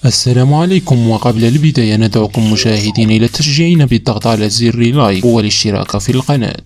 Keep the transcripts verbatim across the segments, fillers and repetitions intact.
السلام عليكم. وقبل البداية ندعوكم مشاهدين إلى تشجيعنا بالضغط على زر لايك والاشتراك في القناة.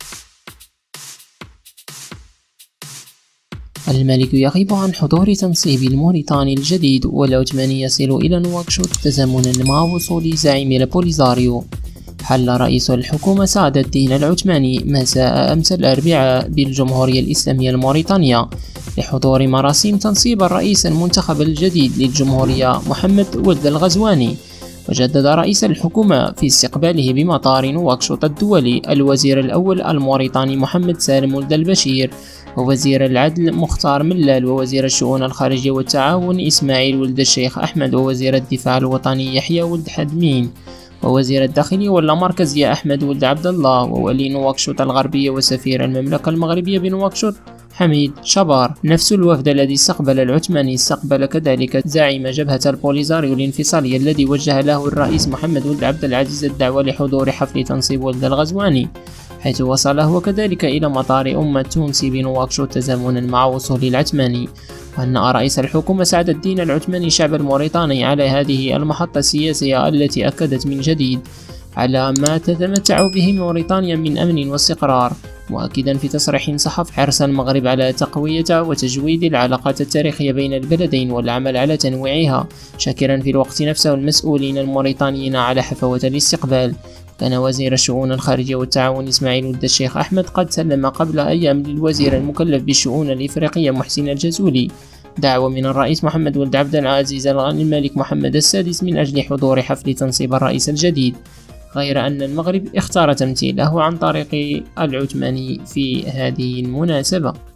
الملك يغيب عن حضور تنصيب الموريتاني الجديد، والعثماني يصل إلى نواكشوط تزامنا مع وصول زعيم البوليزاريو. حل رئيس الحكومة سعد الدين العثماني مساء أمس الأربعاء بالجمهورية الإسلامية الموريتانية لحضور مراسيم تنصيب الرئيس المنتخب الجديد للجمهورية محمد ولد الغزواني. وجدد رئيس الحكومة في استقباله بمطار نواكشوط الدولي الوزير الأول الموريتاني محمد سالم ولد البشير، ووزير العدل مختار ملال، ووزير الشؤون الخارجية والتعاون إسماعيل ولد الشيخ أحمد، ووزير الدفاع الوطني يحيى ولد حدمين، ووزير الداخلية واللامركزية أحمد ولد عبد الله، وولي نواكشوط الغربية وسفير المملكة المغربية بنواكشوط حميد شبار. نفس الوفد الذي استقبل العثماني استقبل كذلك زعيم جبهة البوليزاريو الانفصالية الذي وجه له الرئيس محمد ولد عبد العزيز الدعوة لحضور حفل تنصيب ولد الغزواني، حيث وصل هو كذلك إلى مطار أم التونسي بنواكشوط تزامنا مع وصول العثماني. وهنأ رئيس الحكومة سعد الدين العثماني الشعب الموريتاني على هذه المحطة السياسية التي أكدت من جديد على ما تتمتع به موريتانيا من أمن واستقرار، مؤكدا في تصريح صحف حرص المغرب على تقوية وتجويد العلاقات التاريخية بين البلدين والعمل على تنويعها، شاكرا في الوقت نفسه المسؤولين الموريتانيين على حفاوة الاستقبال. كان وزير الشؤون الخارجية والتعاون إسماعيل ولد الشيخ أحمد قد سلم قبل أيام للوزير المكلف بالشؤون الإفريقية محسن الجزولي دعوة من الرئيس محمد ولد عبد العزيز الملك محمد السادس من أجل حضور حفل تنصيب الرئيس الجديد، غير أن المغرب اختار تمثيله عن طريق العثماني في هذه المناسبة.